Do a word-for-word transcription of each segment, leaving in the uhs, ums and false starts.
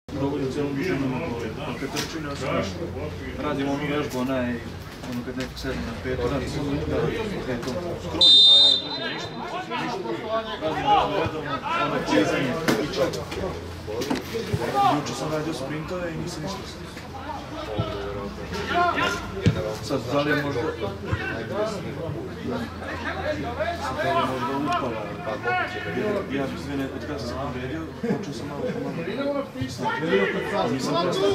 Dovoljno cijelom dužinu na gole. Kad trči ne osim ništa. Radimo onu vježbu, onaj, ono kad neko sedne na petu, radimo ono petom. Skroz do kraja, radimo ništa, radimo redovno, ono čezanje i čak. Juče sam radio sprintove i nisam ništa sam. Sad, da li je možda... Sad, da li je možda upala? Ja bih sve nekod kada sam povredio, počeo sam malo pomalo. Nisam prestao.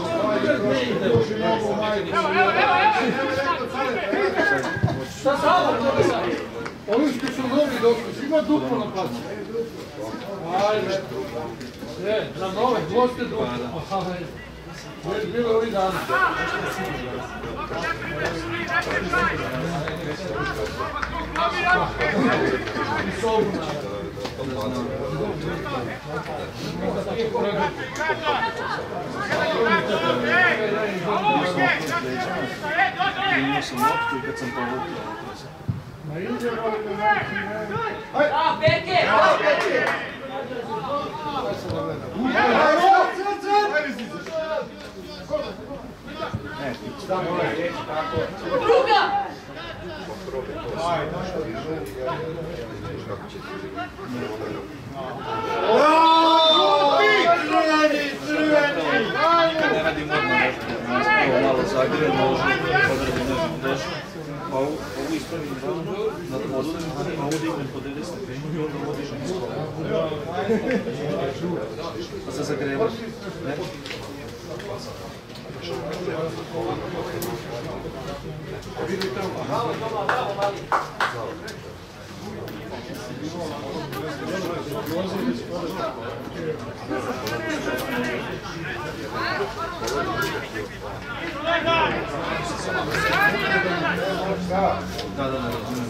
Šta sada? Olimpijski su novi došli, ima duplo na plaću. Ajde. Ne, za nove, goste duplo. Već bilo ovih dana. I sobu na. Imao sam loptu i kad sam povukao. A, Berke! A, Berke! Druga! Nikad ne radim odmah nešto, malo zagrijem, nožem, odradim nešto dešu, pa ovu ispravim ravno na podlog, a ovu dignem po devedeset stepeni i onda odižem iz kola. Pa sad zagrebaš, ne? Da, da, da, razumijem.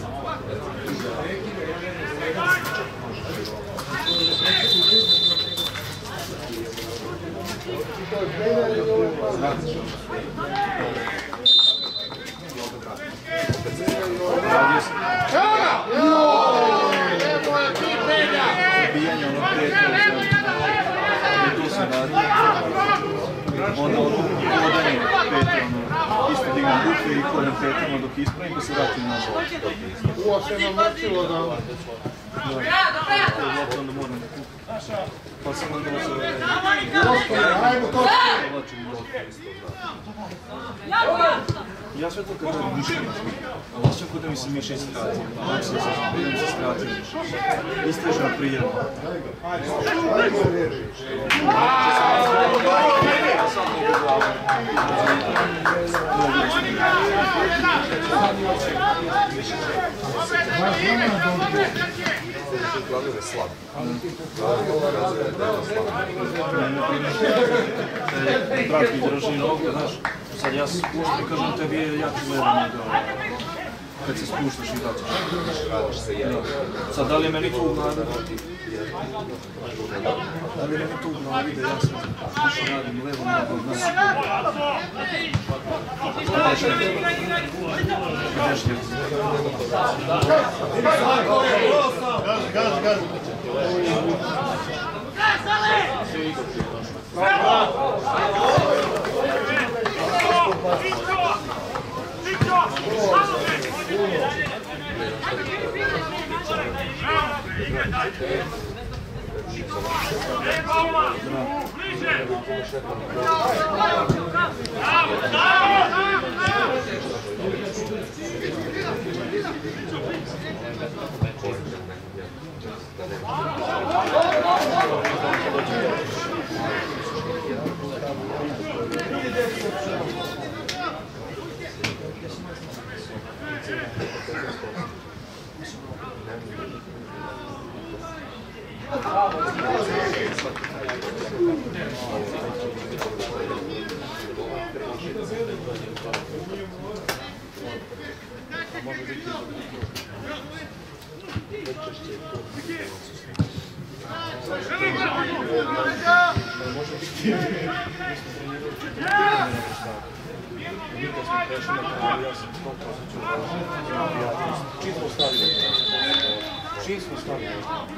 Zabijanje ono prijatelja, i tu sam radio. Onda ono hodanje pete, ono, isto digam ruke i kolem petama dok ispravim pa se vratim nazad. Uo se namrčilo da... Da, onda moram da kupim. Pa sam onda uzeo... Ajmo to! Ja sve to kad radim mišljenje, osjećam kod da mi se mišljenje skratio, ako se idem se skratio. Istražna prijema. Ja sad mogu glavu. Glavno je slab. Prati drži nogu, znaš. Sad ja se spuštam i kažem tebi je jako gledam nego kad se spuštaš i daćeš. Sad da li je meni to u glavi? Da li je meni to u glavi da ja sad što radim levo nogu, znaš? Gazi, gazi, gazi! Čiji smo stavili?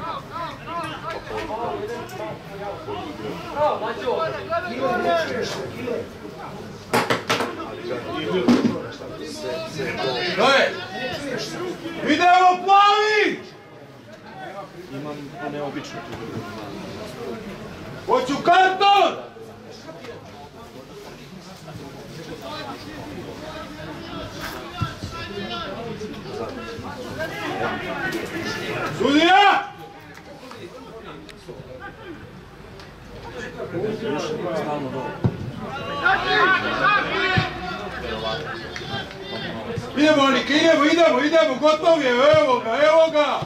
Bravo, Mađo! Daj! Idemo plavi! Imam neobično tu. Hoću karton! Sudija! Stalno dobro. Idemo, Nike, idemo, idemo, idemo, gotov je, evo ga, evo ga!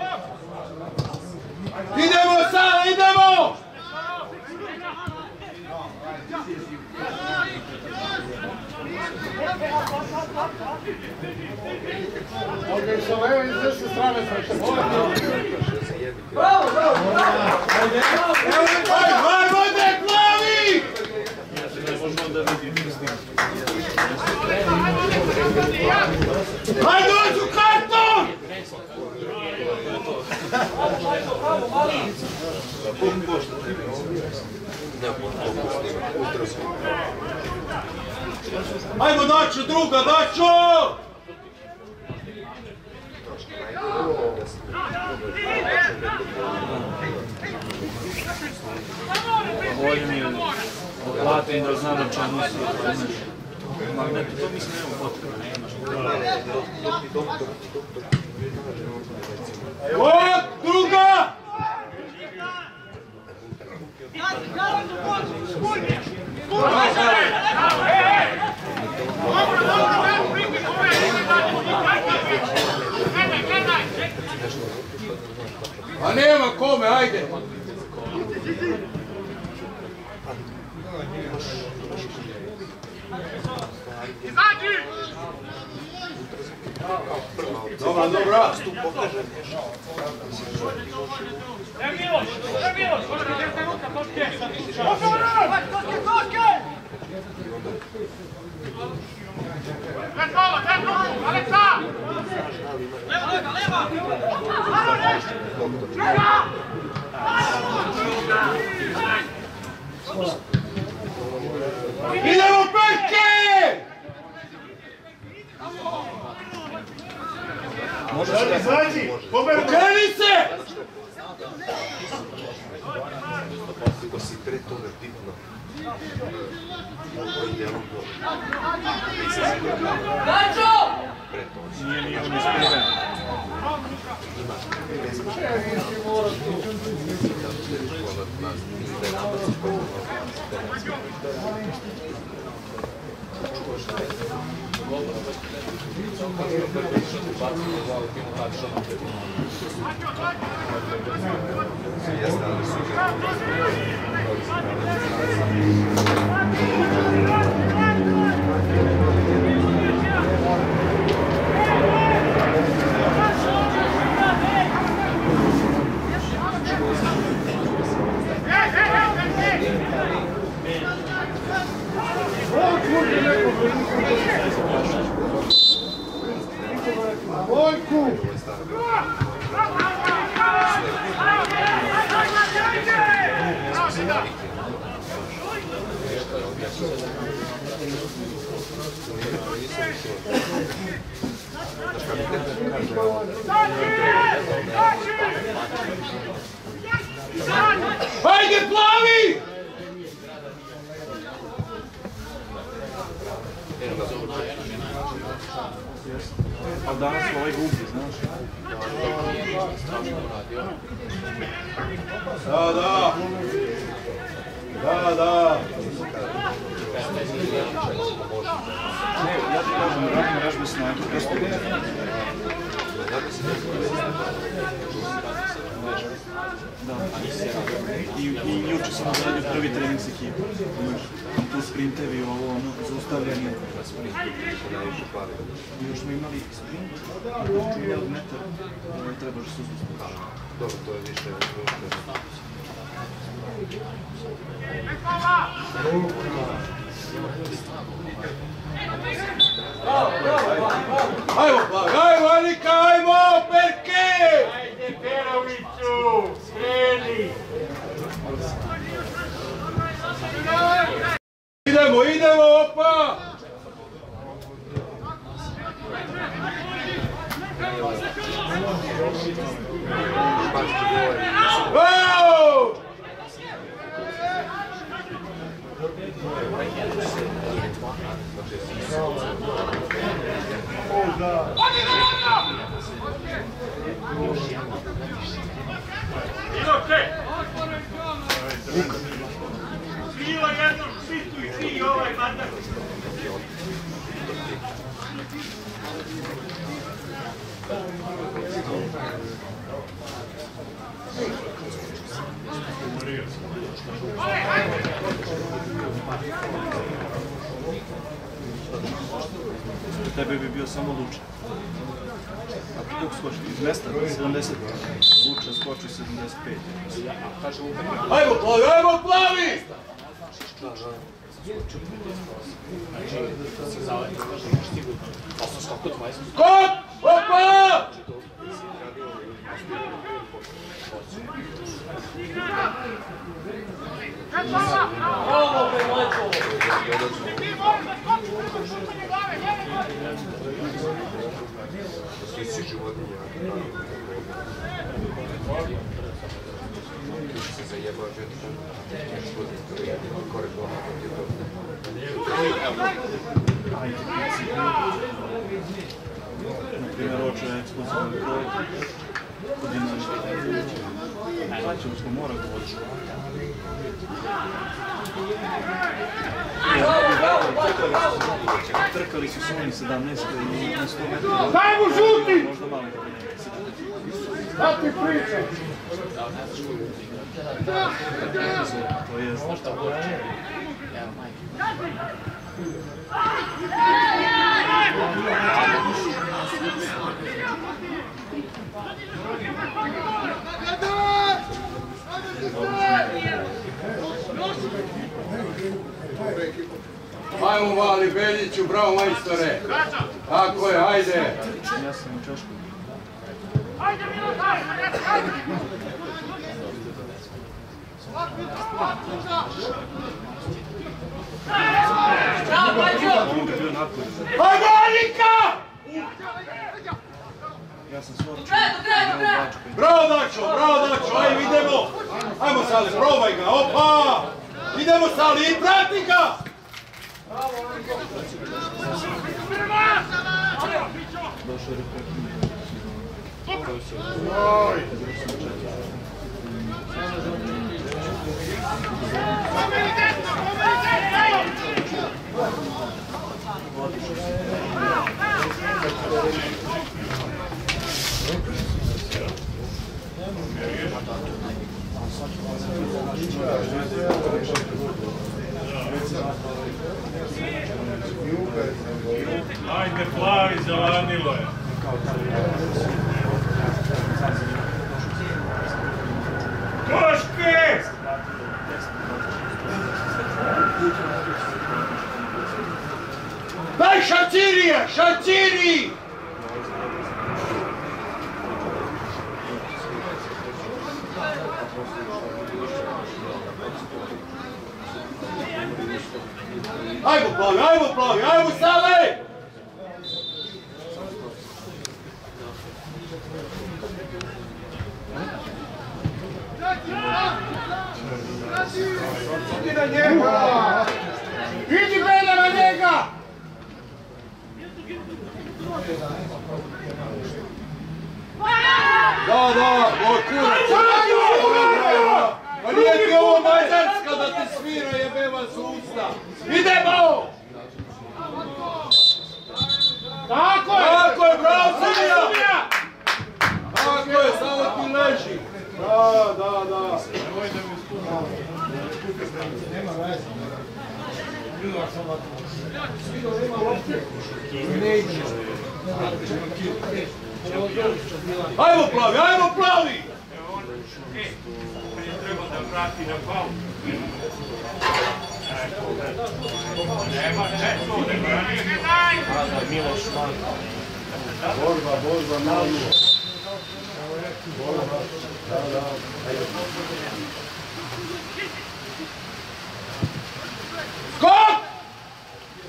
Idemo sada, idemo! Ovdje su levo iz desne strane sreće. Bravo, bravo, bravo! Aj, aj, vode, plavi! Ne možemo da vidimo s njim. Aj, dođu karton! Ajmo, Dačo, druga, Dačo! Bolje mi je platim da znam na čemu si. Magnetu, to mislim nema potrebe. Evo, druga! A nema kome, ajde! Dobra, dobra! Ne Miloš, ne Miloš, koške, desna ruka, koške! Koške, koške! Pred kola, pred ruku, Aleksa! Leva, leva, leva! Čeka! Idemo, Perke! Možeš da Izađi! Pokreni se! Ako si pre toga bitno, ovo ide ono dobro. Mađo! Pre toga. nije ni on ispiren. Vojku! Hajde, plavi! A danas ovaj gubi, znaš? Da, da. Da, da. Ne, ja ti kažem, radim vežbe snage, prosto da. I, i juče sam odradio prvi trening s ekipom. Tu sprintevi, ovo, ono, zaustavljanje. I još smo imali sprint, čuli od metra, ovaj trebaš se zaustaviti. Dobro, to je više. Ajmo, plavi, ajmo, Anika, ajmo, Perke! opa! Wow! Krila jednom šitu i tri ovaj mandat. Tebe bi bio samo Luča. A koliko skoči? Iz mesta? sedamdeset. Luča skoči sedamdeset pet. Ajmo plavi, ajmo plavi! Skok! Opa! Ovo be lepo! Svi si životinje. Ti se zajebao ženska. Korek doma kod je dobro. Na primjer, ovo je eksplozivni broj. Kod Dinara. Plaćemo smo mora govoriti. Trkali su s onim sedamnaest i na sto metara. Dajmo žuti! Možda mali. Da ti pričam! To je značta. Ajmo mali Beljiću, bravo majstore! Tako je, ajde! Ja sam u Češku. Ajde, Milo, daj! On bi bio napolje. Ajde, Alika! Ja sam svoj Bravo, Dačo, bravo, Dačo, ajde, idemo! Ajmo, Sale, probaj ga, opa! Idemo, Sale, i prati ga! došao je prekinio. Ajde, plavi, zaladilo je. Koške! Daj šacirije, šaciri! Ajmo plavi, ajmo plavi, ajmo Sale! Idi na njega! Idi Bela na njega! Da, da, moj kurac! Pa nije ti ovo Mađarska da ti svira jebeva s usta! Idemo! Tako je! Tako je, bravo Srbija! Tako je, samo ti leži! Da, da, da! Nema veze. Bilo sam ovako. Sviđa ima lopte. Ne ide. Ajmo plavi, ajmo plavi! E, on je trebao da vrati na palu. Nema, ne, to ne vrati. Miloš Mann. Borba, borba, malo. Borba, da, da. Skok!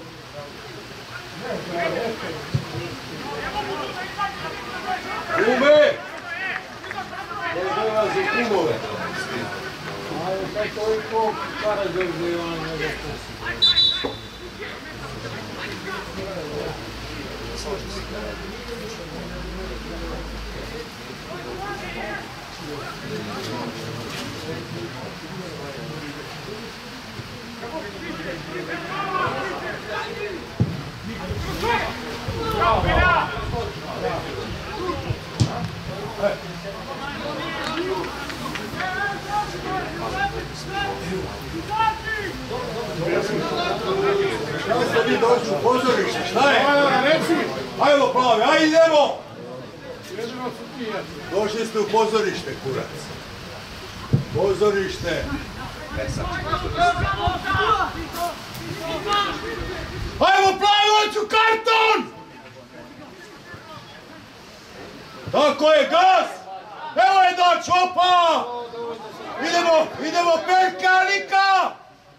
Šta ste vi došli u pozorište? Šta je? Ajmo plavi, ajde idemo! Došli ste u pozorište, kurac. Pozorište. Ajmo plavi, hoću karton! Tako je, gas! Evo je doć, opa! Idemo, idemo, Perka, Lika!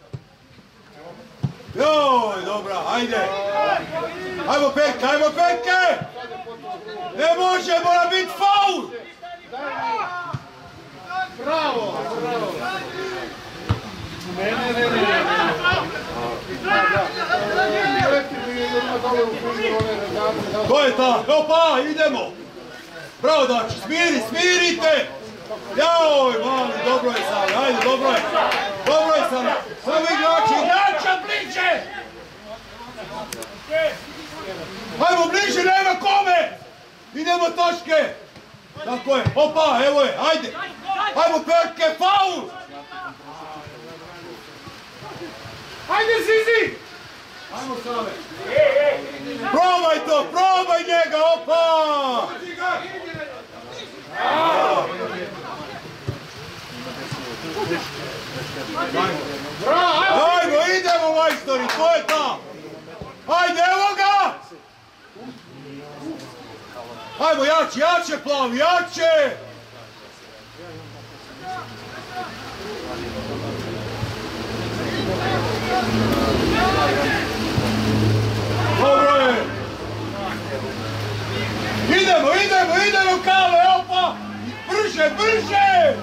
Joj, dobra, ajde! Ajmo Perka, ajmo Perke! Ne može, mora biti faul! Bravo, bravo! Ne, ne, ne, ne! To je ta, opa, idemo! Bravo Dači, smiri, smirite! Joj, mali, dobro je sad, ajde, dobro je! Dobro je sad, samo igrači, igrača bliže! Ajmo bliže, nema kome! Idemo točke! Tako je, opa, evo je, ajde! Ajmo Perke, faul! Ajde, Zizi! Ajmo Save! Probaj to, probaj njega, opa! Ajmo, idemo majstori, to je ta! Ajde, evo ga! Ajmo, jače, jače plavi, jače! Dobro je! Idemo, idemo, idemo Kale, opa! Brže, brže!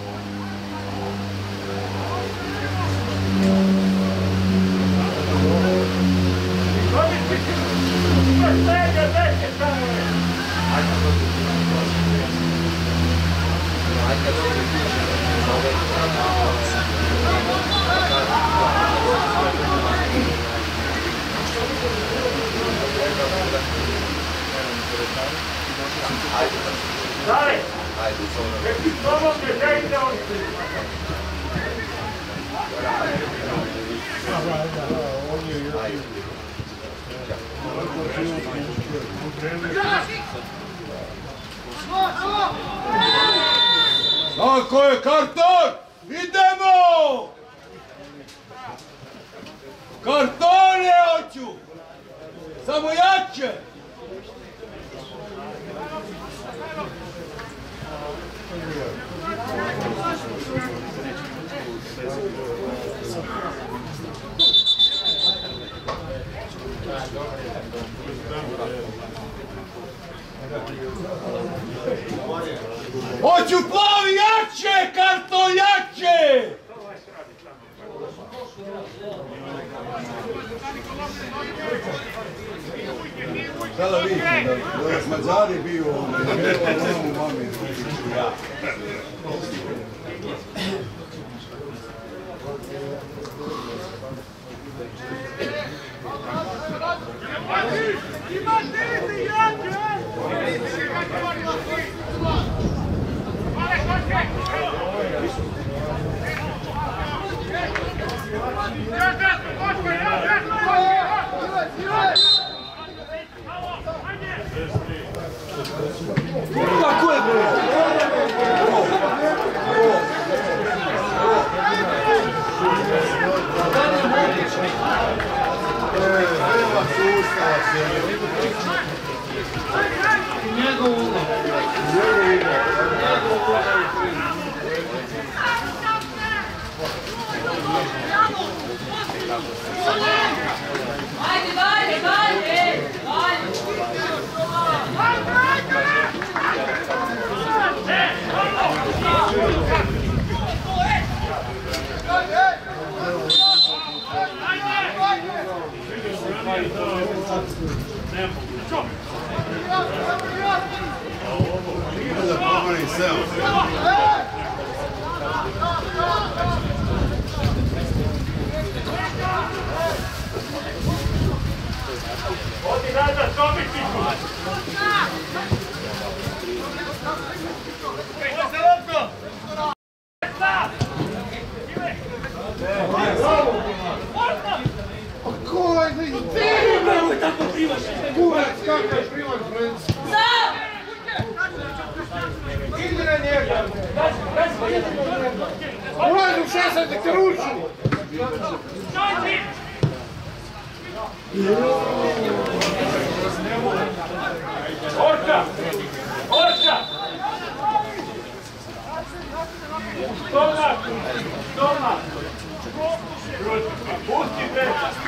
Dale! Ajde, zona. Pomogne, dajte on! Tako je, karton! Idemo! Kartone hoću! Samo jače! Hoću plavi jače, karton jače! Sada vidim da je Mađari bio ovdje, u mami, ja. Tako je, bre! Nema sustava se. Njegov ulog. Njegov ulog. Ajde, dalje, dalje! Dalje! Da pomeni seo. Odi nazad, Tomići! Preko se lopno! Koj, ti! Nemoj tako primaš! Kurac, kako je primaš, Frenc? Igre njega! Ulazi u šesat, nek te ruči! Orka! Orka! Stomak! Stomak! Pustite!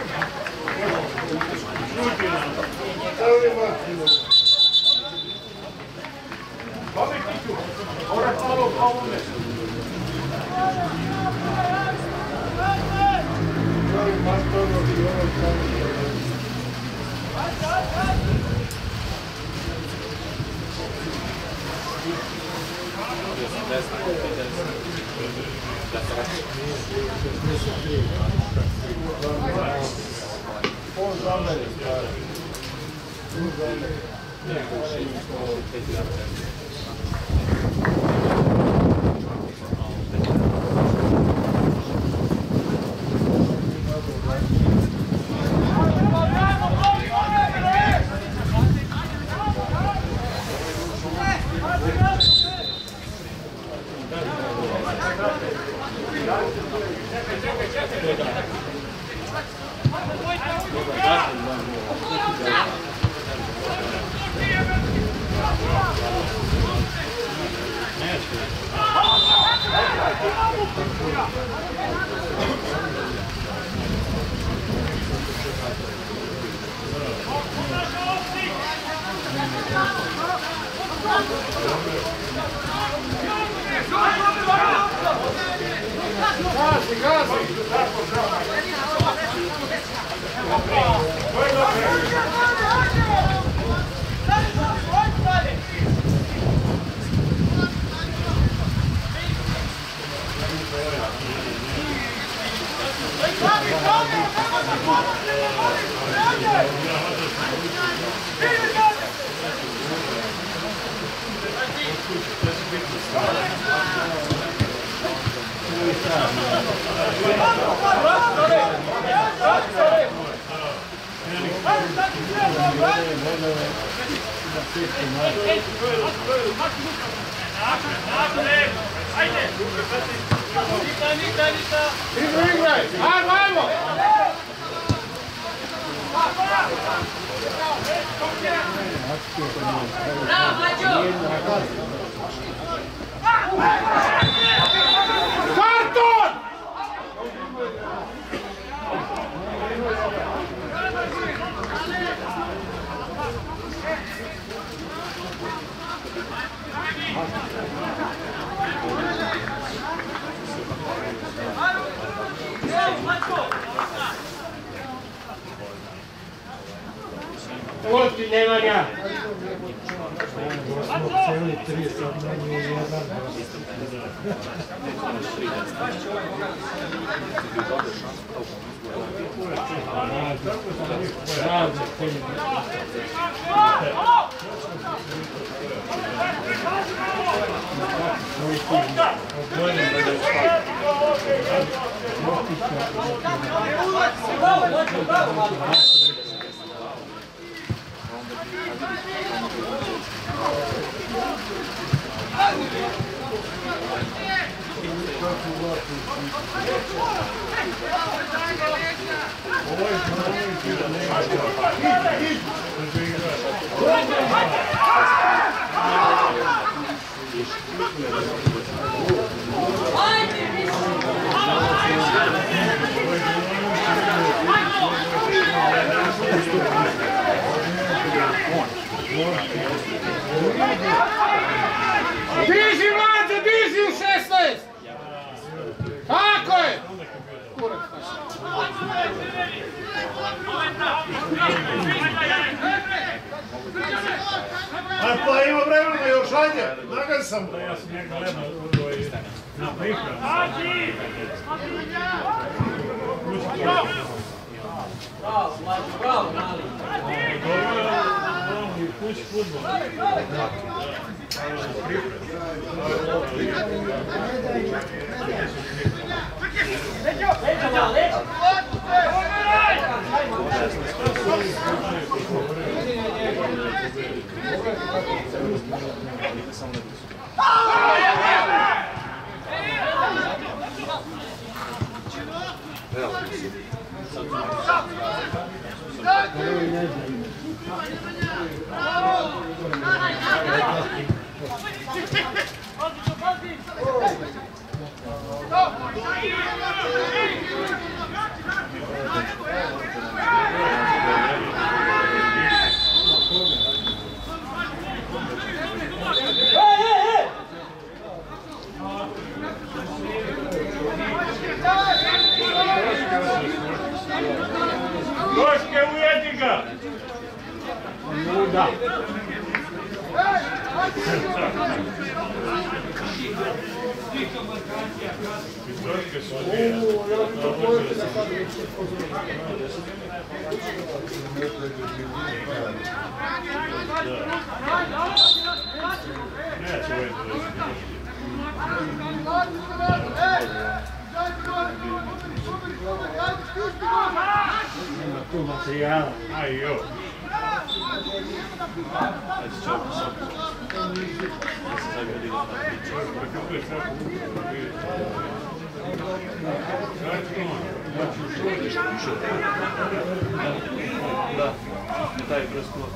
Tomićiću! Moraš malo pomogne! Gazi, gazi! Igraj, igraj! Ajmo, ajmo! Bravo, Mađo! Karton! Oti Nemanja! Diži, mlađe, diži u šesnaest! Tako je! Kurac. A pa ima vremena još, ajde, nagaj sam. Ja sam njega gledao na pripremu. Bravo, Mlađo, bravo, mali. Dobro je, kući futbol. Leđo, malo, leđo. Goške, ujedi ga! Luda! Troške su odvijene. Neće uvijek ima tu materijala. Aj jo. Ajde, čovjek sam. Ja se sad vidim na priču. Čovjek prekupuje svako upravo. Da, taj presklo.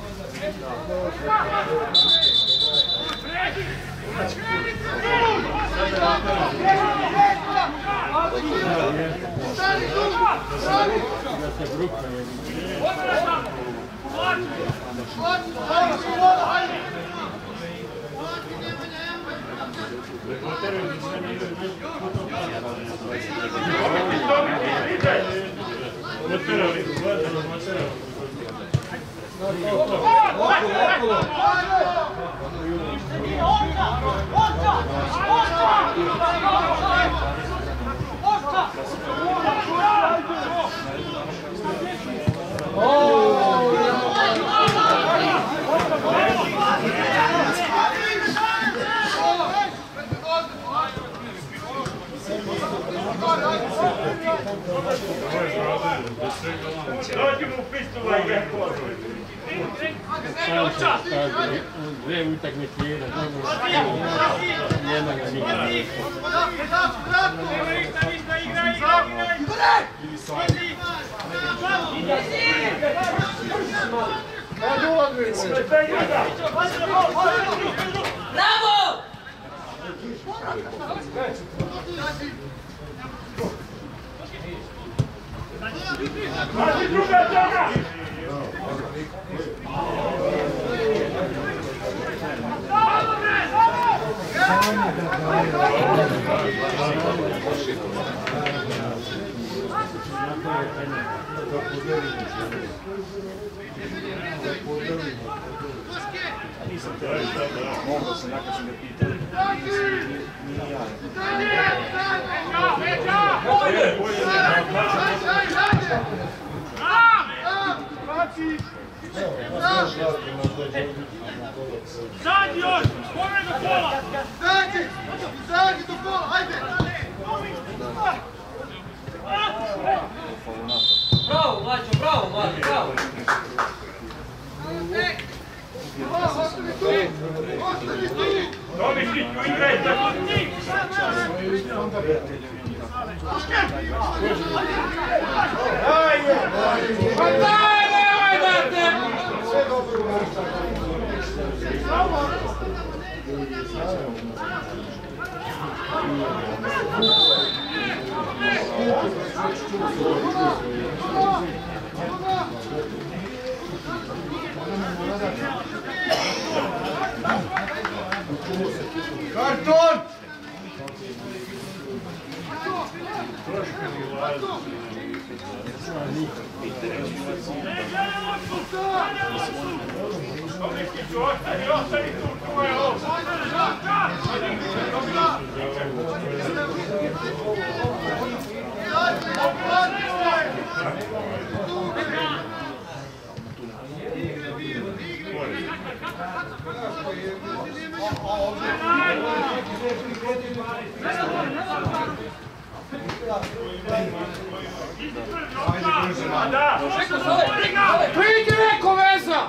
Dođi mu pistola i ja kožu. Dve utakmice jedan, nema ga nikada. Bravo! Pazi druga toga! Nisam te mogao sam, nakon sam ga pitao. Nije ja. Zadnji još! Spomeni do kola! Izađi! Izađi do kola, ajde! Bravo, Mlađo, bravo, Mlađo, bravo! Ostani tu! Ostani tu! Dobi Stiću, igraj tako ti! Pa daj, nemoj da te! Sve dobro u Karton! Troška mi ulazi. Pridi neko veza!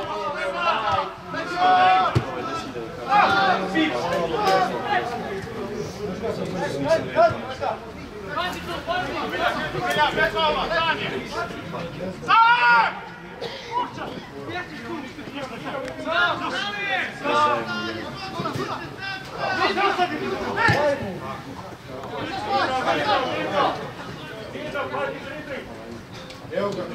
Evo ga.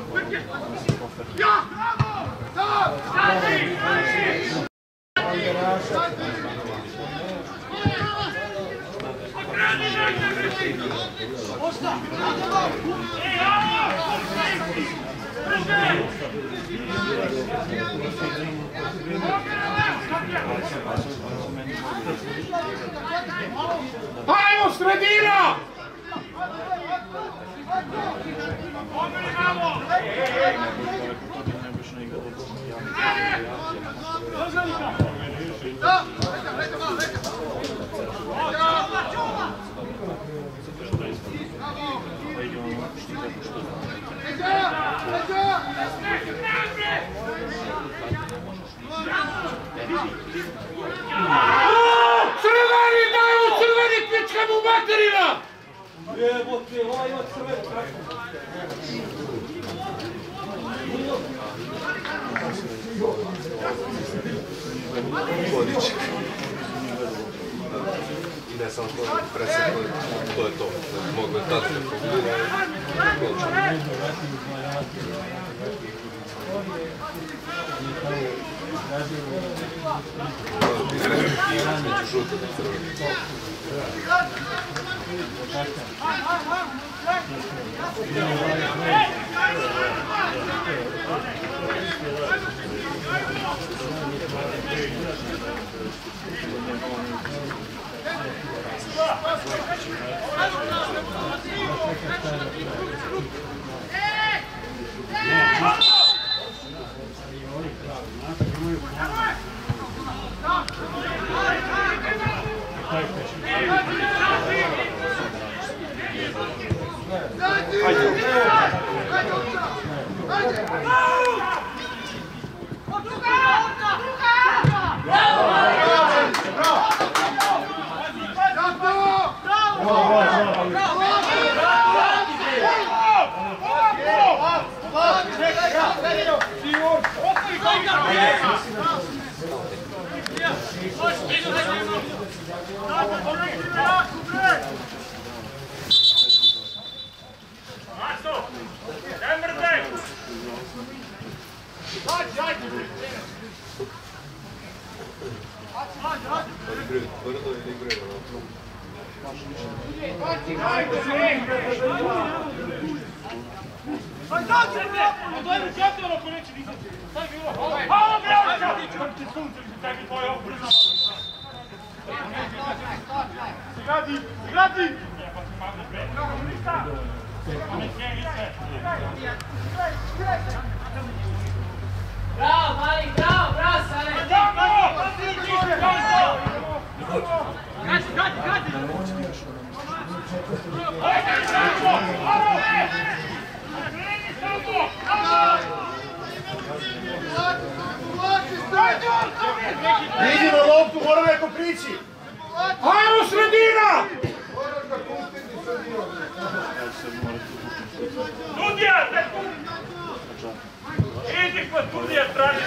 Ajmo, sredina! Crveni daju, crveni pička mu materina! Jebote, ovaj ima crveni traktor. Vodič. I ne samo to, presek, to je to. Mogu je tada da pogleda i konča. Između žuta i crvena. Bravo, Mali, bravo, bravo, Sane! Gati, gati, gati! Vidi na loptu, mora neko prići! Ajmo, sredina! Tudija! Idi kod Tudija strani!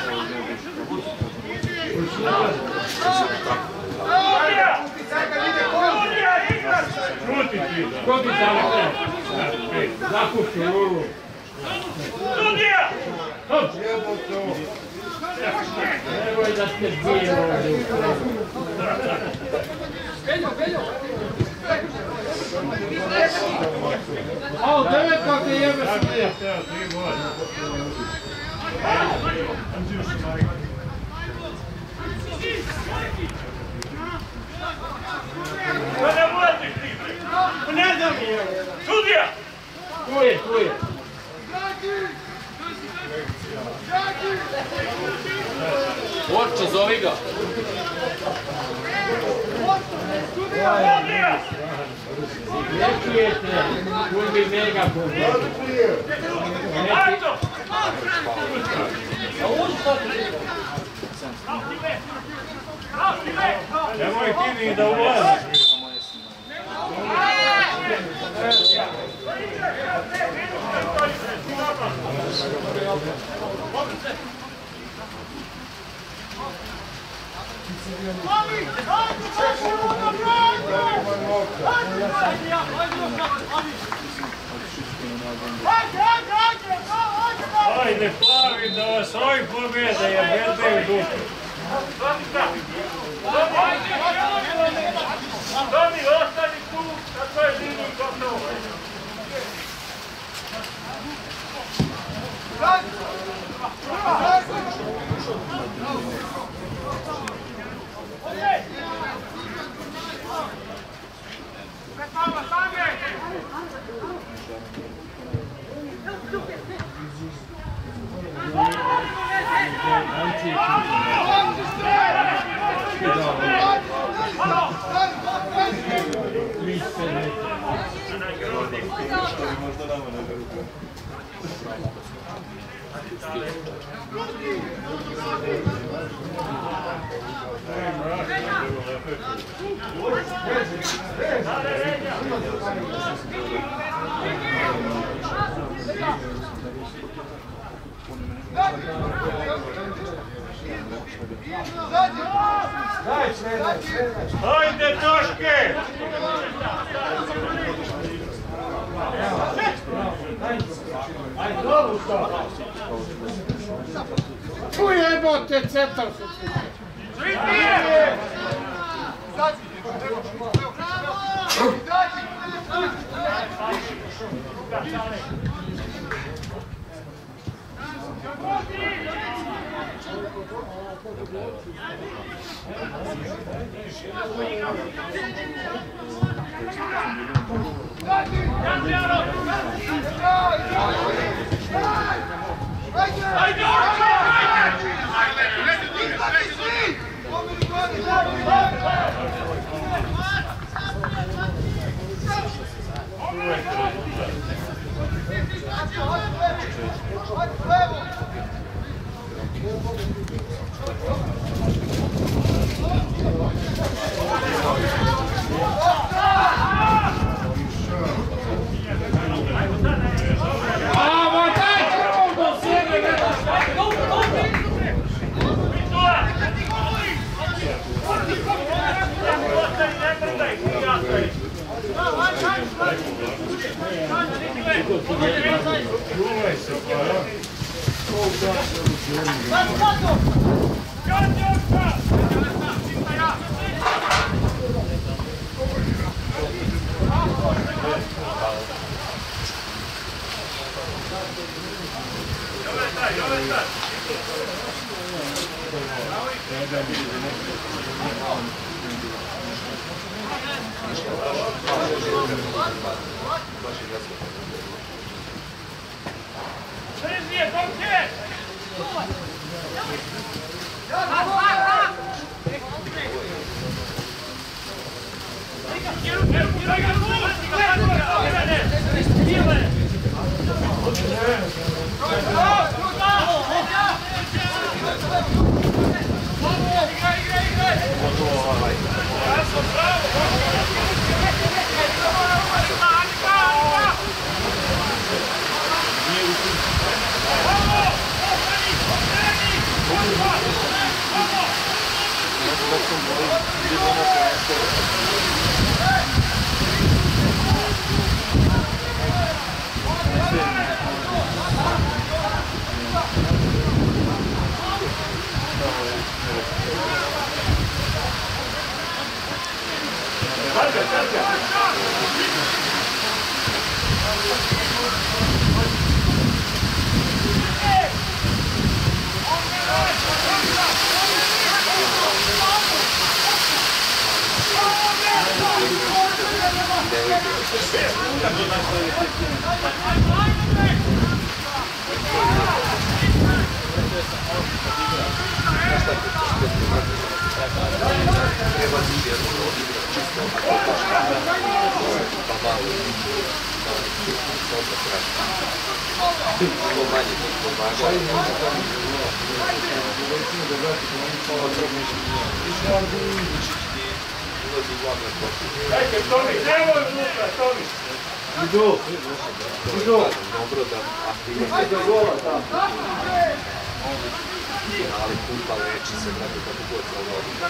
Tudija! Tudija, igraš! Šuti ti, šuti tamo. Zapušti rulu. Tudija! Nemoj da ste bili ovdje u kraju. Peljo, peljo! A, devet kako te jebe smije. Pa ne ulaziš ti, bre! Pa ne znam je! Sudija! Tu je, tu je. Orčo, zovi ga. Sudija! Ne čujete, kurvi mega kurvi. Arto! Nemoj ti ni da ulaziš. Ajde, plavi da vas ovim pobjede, jer bete u dušu. Domi, ostani tu, kako je zinu gotovo. Ajde, Toške! Tu jebote, cetar su ti. Dajte, Tomi, nemoj unutra, Tomi! Idu! Idu! Dobro da aktivno Ajde gola tamo! ali puta leči se, brate, kako god se ovo odmah.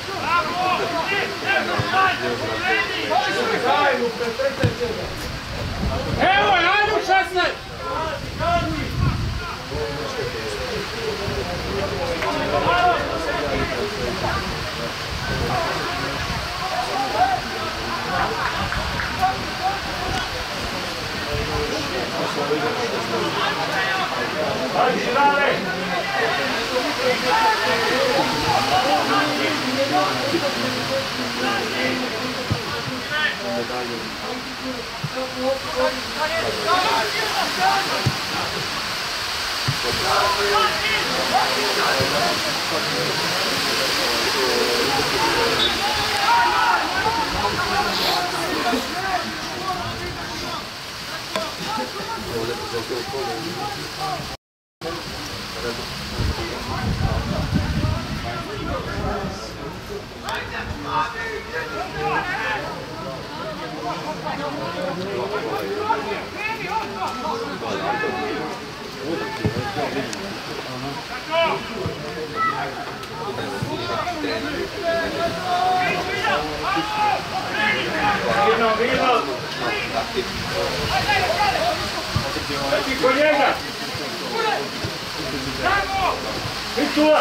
Evo, ajde u šesnaest! Ajde, Žirane! Vino, vino! Ti kod njega! Pitula!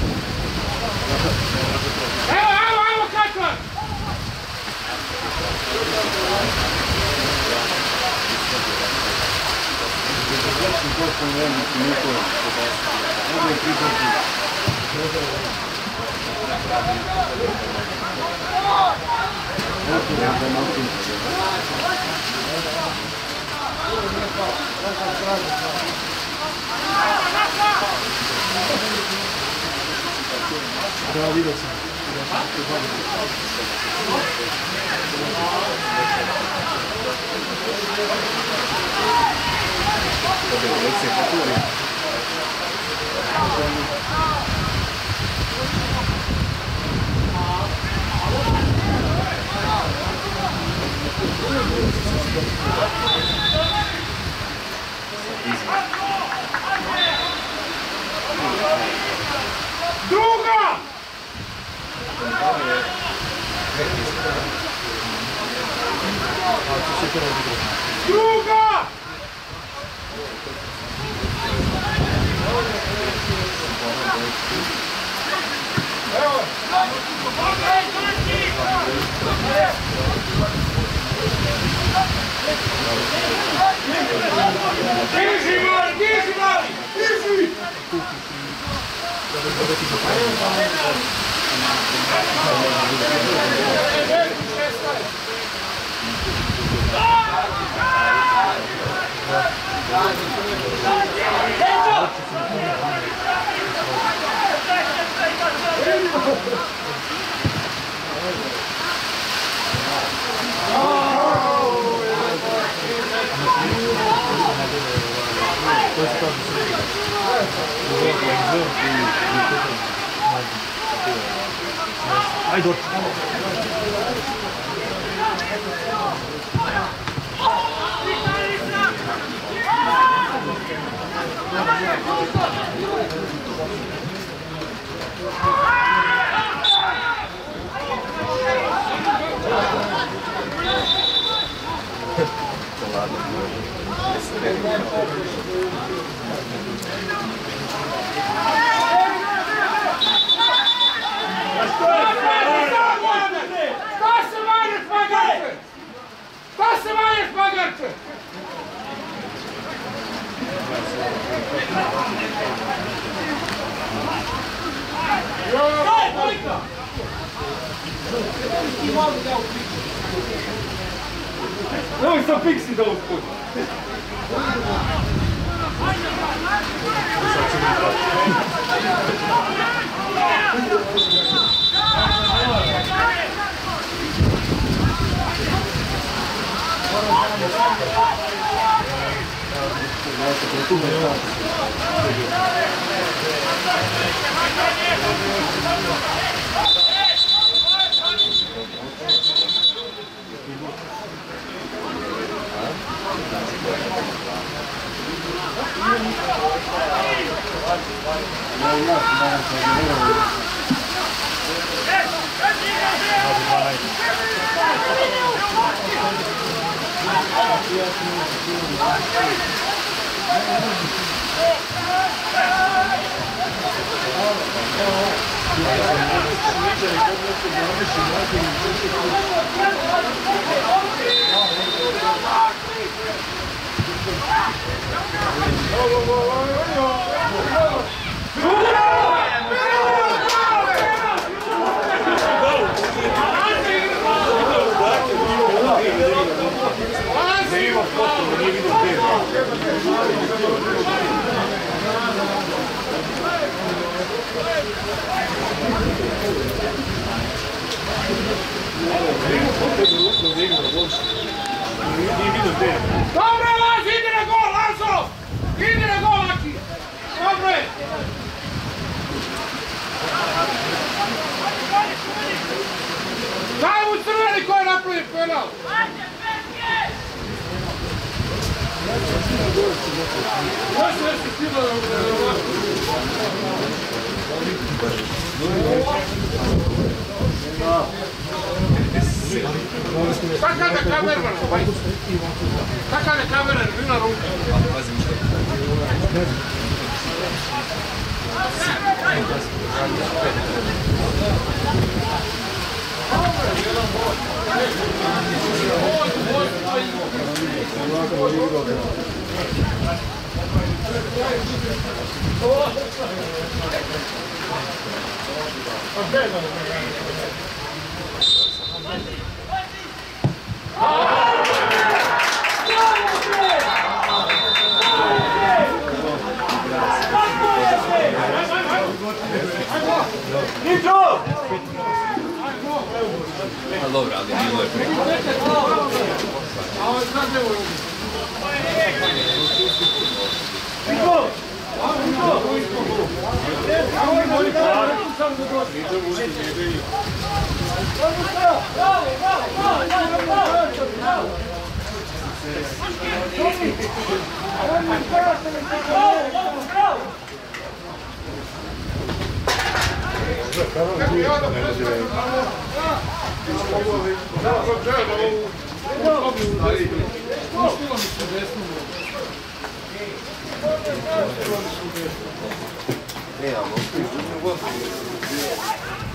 Evo, evo, evo, Kačan! Da, vidio sam. Druga! Druga! Evo! Diži, Mari, diži, Mari! Diži! Ajde, Nemoj sam fiksi da usput. Dobro, Laz, idi na gol, Lazo! Idi na gol, Aki! Dobro je! Daj mu crveni ko je napravio penal! Jesi, jesi, stigla da Така да камера, бай. Така да камера, вина рука. A dobro, ali bilo je preko. Nemamo,